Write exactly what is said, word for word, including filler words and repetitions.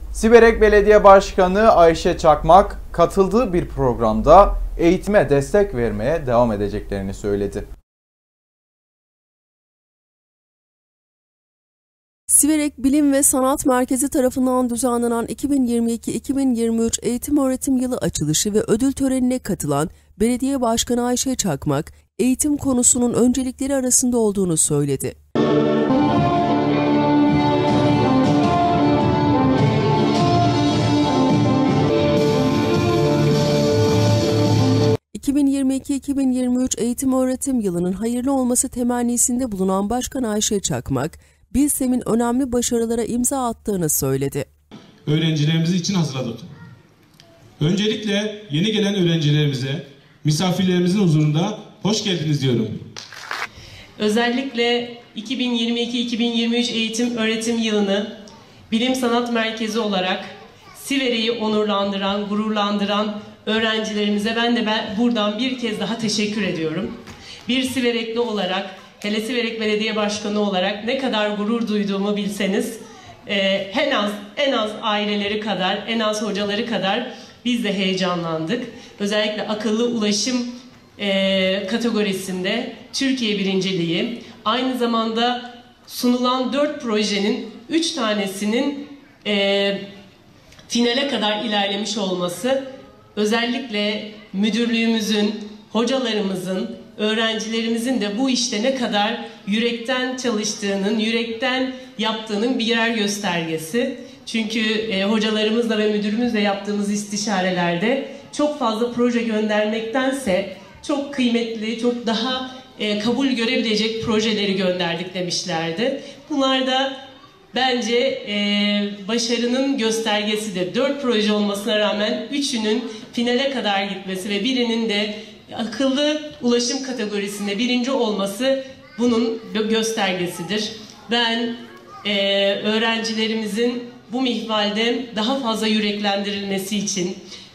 Siverek Belediye Başkanı Ayşe Çakmak katıldığı bir programda eğitime destek vermeye devam edeceklerini söyledi. Siverek Bilim ve Sanat Merkezi tarafından düzenlenen iki bin yirmi iki iki bin yirmi üç eğitim öğretim yılı açılışı ve ödül törenine katılan Belediye Başkanı Ayşe Çakmak, eğitim konusunun öncelikleri arasında olduğunu söyledi. iki bin yirmi iki iki bin yirmi üç eğitim öğretim yılının hayırlı olması temennisinde bulunan Başkan Ayşe Çakmak, Bilsem'in önemli başarılara imza attığını söyledi. Öğrencilerimiz için hazırladık. Öncelikle yeni gelen öğrencilerimize, misafirlerimizin huzurunda hoş geldiniz diyorum. Özellikle iki bin yirmi iki iki bin yirmi üç eğitim öğretim yılını Bilim Sanat Merkezi olarak Siverek'i onurlandıran, gururlandıran öğrencilerimize ben de ben buradan bir kez daha teşekkür ediyorum. Bir Siverekli olarak, hele Siverek Belediye Başkanı olarak ne kadar gurur duyduğumu bilseniz, e, en az en az aileleri kadar, en az hocaları kadar biz de heyecanlandık. Özellikle akıllı ulaşım e, kategorisinde Türkiye birinciliği, aynı zamanda sunulan dört projenin üç tanesinin e, finale kadar ilerlemiş olması, özellikle müdürlüğümüzün, hocalarımızın, öğrencilerimizin de bu işte ne kadar yürekten çalıştığının, yürekten yaptığının birer göstergesi. Çünkü e, hocalarımızla ve müdürümüzle yaptığımız istişarelerde çok fazla proje göndermektense çok kıymetli, çok daha e, kabul görebilecek projeleri gönderdik demişlerdi. Bunlar da bence e, başarının göstergesidir. Dört proje olmasına rağmen üçünün finale kadar gitmesi ve birinin de akıllı ulaşım kategorisinde birinci olması bunun göstergesidir. Ben e, öğrencilerimizin bu mihvalde daha fazla yüreklendirilmesi için,